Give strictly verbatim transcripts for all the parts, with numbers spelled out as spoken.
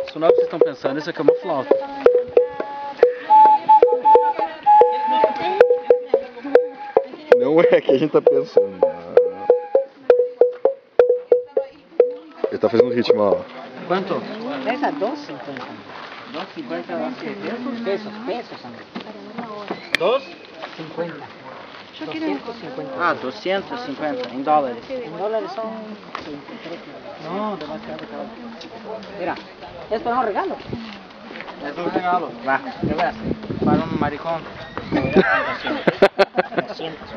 Isso não é o que vocês estão pensando, isso aqui é uma flauta. Não é que a gente tá pensando. Ele tá fazendo ritmo, ó. Quanto? Esa dos cincuenta. Dos cincuenta, dos pesos, pesos, amigo. Dos? Cincuenta. Doscientos cincuenta. Ah, duzentos e cinquenta em dólares. En dólares son no, demasiado caro. Mira, es para un regalo. É um regalo. Va, de veras. Para um maricón. doscientos.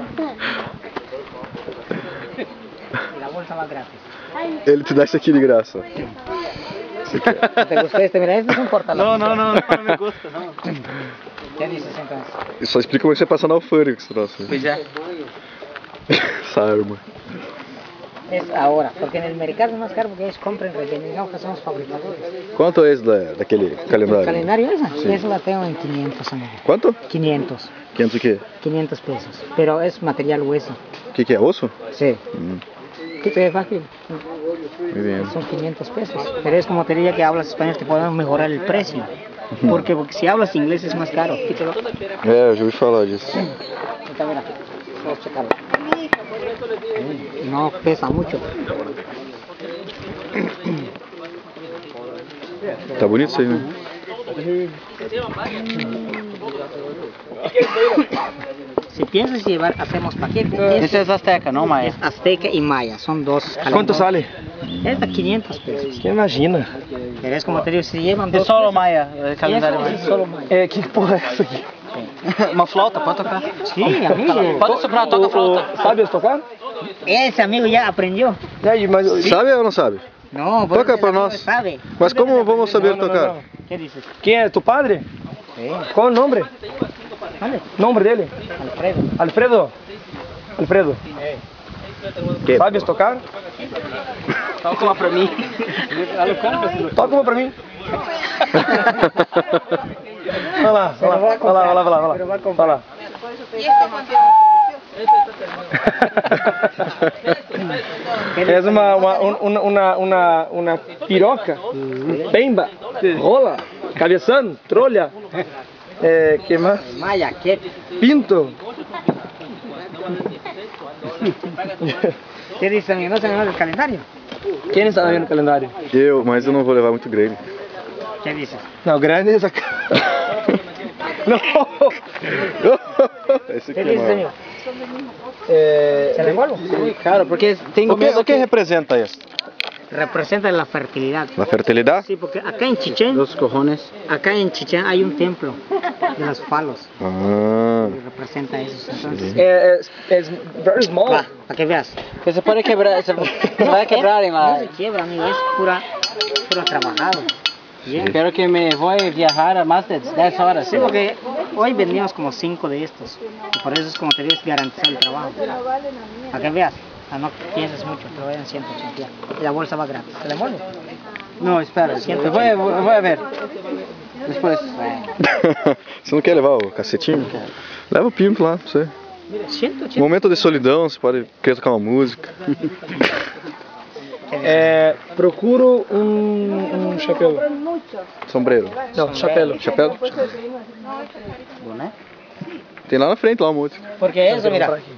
Y la bolsa más gratis. Ele te dá isso aqui de graça. Si te gustó este, mira, este es un portalón. Não, não, não, não me gusta, não. ¿Qué dices entonces? E só explica como é que você passa na alfândega com esse troço. Pois é. Essa arma. Es ahora, porque en el mercado es más caro porque ellos compran revenden, no que son los fabricadores. Quanto é esse da, daquele calendário? ¿El calendario esa? Sí. Esa la tengo en quinientos, amigo. Quanto? quinientos. quinhentos o quê? quinientos pesos. Pero es material hueso. O que que é? Osso? Sí. Hum, ¿Qué te es fácil? muy bien. Son quinientos pesos. Pero es como te diría que hablas español, te podemos mejorar el precio. Porque, porque si hablas inglés es más caro. Quítalo. É, eu já ouvi falar disso. Ahorita, mira. Vamos a checarlo. No pesa mucho. Tá bonito isso aí, né? Si piensas llevar, hacemos paquete. Esse é Azteca, não Maia. Es Azteca y Maya, son dos. ¿Cuánto sale? Es de quinientos pesos. ¿Quién imagina? Pero es como te digo, si llevan É dos. solo pesos, Maia, é calendário eso Maia. es solo Maya. É, que porra é essa aqui? Uma flauta, pode tocar. Sí, amigo. Pode soprar, toca a flauta. Sabe tocar? Ese amigo ya aprendió. E aí, mas... Sabe ou não sabe? No, Toca porque ese pra amigo nós. sabe. Mas como vamos saber Não, não, tocar? não, não. ¿Qué dices? Quem é? Tu padre? Sí. Qual é o nome? ¿Dónde? Nome dele? Alfredo. Alfredo? Alfredo, Que, sabes tocar? Toca uma pra mim. Toca uma pra mim. Olha lá, olha lá, olha lá, olha lá, olha lá, olha lá. É uma, uma, uma, uma, uma, uma piroca, pemba, rola, cabeção, trolha, é, que mais? Maya, ¿qué? Pinto. ¿Qué dice amigo? ¿No se me el calendario? Quem está vendo o calendário? Eu, mas eu não vou levar muito grande. ¿Qué dices? Não, grande é essa. Não. Esse ¿Qué aqui é dices maior. amigo? É, ¿Se revuelvo? Sim, cara, porque tenho O que, medo o que representa isso? Representa la fertilidad. Na fertilidade? Sí, porque acá en Chichén, dos cojones. acá en Chichén hay un templo de los palos Ah, que representa eso. Entonces, é, é, é very small. va, para que veas. Que se pode quebrar, se vai quebrar, No mas se quiebra, amigo, es pura, pura trabajado. Bien. espero que me vou viajar a más de dez horas. Sí, porque hoy vendimos como cinco de estos. Y por eso es como te digo, es garantizar el trabajo. Para que veas. Ah, no pienses mucho, te vayan ciento ochenta. Y la bolsa va gratis. ¿Se le mueve? Não, espera, eu vou, eu vou ver. Depois. você não quer levar o cacetinho? Leva o pinto lá pra você. ciento ochenta. Momento de solidão, você pode querer tocar uma música. É, procuro um, um chapéu. Sombreiro. Não, chapéu. Chapéu? Boné? Tem lá na frente lá a música. Porque eso, mira,